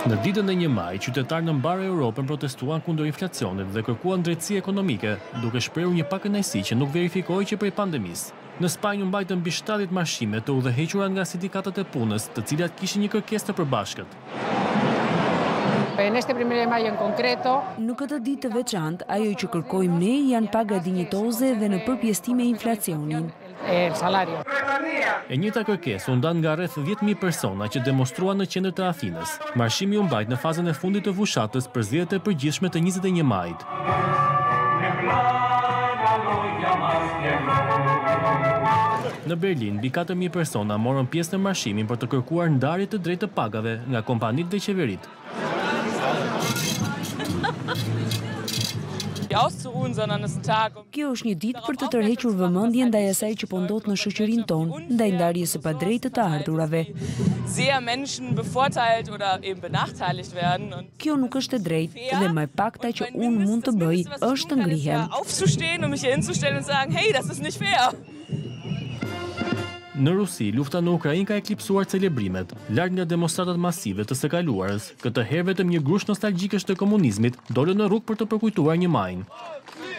Në ditën e 1 maj, qytetarë në mbarë Europën protestuan kundër inflacionit dhe kërkuan drejtësi ekonomike, duke shprehur një pakënaqësi që nuk verifikohej që prej pandemisë. Në Spanjë u mbajtën mbi 70 marshime të udhëhequra nga sindikatat e punës, të cilat kishin një kërkesë të përbashkët. Në këtë ditë të veçantë, ajo që kërkojmë ne janë paga dinjitoze dhe në përpjestim me inflacionin. E njëjta kërkesë u ndan nga rreth 10.000 persona që demonstruan në qendër të Athinës. Marshimi u mbajt në fazën e fundit të fushatës për zgjedhjet e përgjithshme të 21 majit. Në Berlin, mbi 4.000 persona morën pjesë në marshimin për të kërkuar ndarje të drejtë të pagave nga kompanitë dhe qeveritë. Kjo është një ditë për të tërhequr vëmendjen ndaj asaj që po ndodh në shoqërinë tonë, ndaj ndarjes së padrejtë të ardhurave. Kjo nuk është e drejtë dhe më e pakta që unë mund të bëj është të ngrihem. Në Rusi, lufta në Ukrainë ka eklipsuar celebrimet. Larg nga demonstratat masive të së kaluarës, këtë herë vetëm një grush nostalgjikësh të komunizmit dolën në rrugë për të përkujtuar 1 majin.